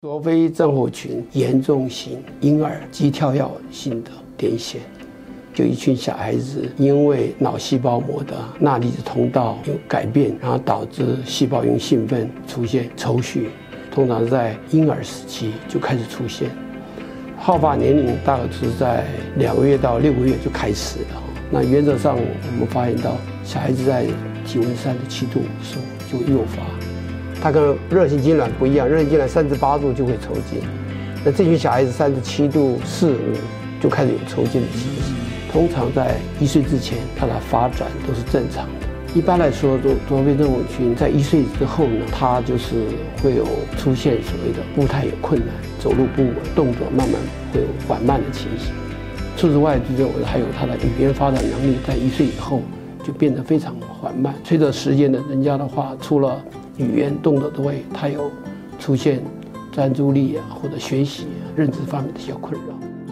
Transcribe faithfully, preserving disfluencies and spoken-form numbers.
卓菲症候群严重型婴儿肌跳跃性的癫痫，就一群小孩子因为脑细胞膜的钠离子通道有改变，然后导致细胞因兴奋出现抽搐，通常在婴儿时期就开始出现，好发年龄大概是在两个月到六个月就开始了。那原则上我们发现到小孩子在体温三十七度的时候就诱发。它跟热性痉挛不一样，热性痉挛三十八度就会抽筋，那这群小孩子三十七度四五就开始有抽筋的情形。通常在一岁之前，它的发展都是正常的。一般来说，卓卓菲症候群在一岁之后呢，它就是会有出现所谓的步态有困难、走路不稳、动作慢慢会有缓慢的情形。除此外，就还有它的语言发展能力，在一岁以后就变得非常缓慢。随着时间的增加的话，除了语言动作都会，它有出现专注力啊，或者学习、啊、认知方面的一些困扰。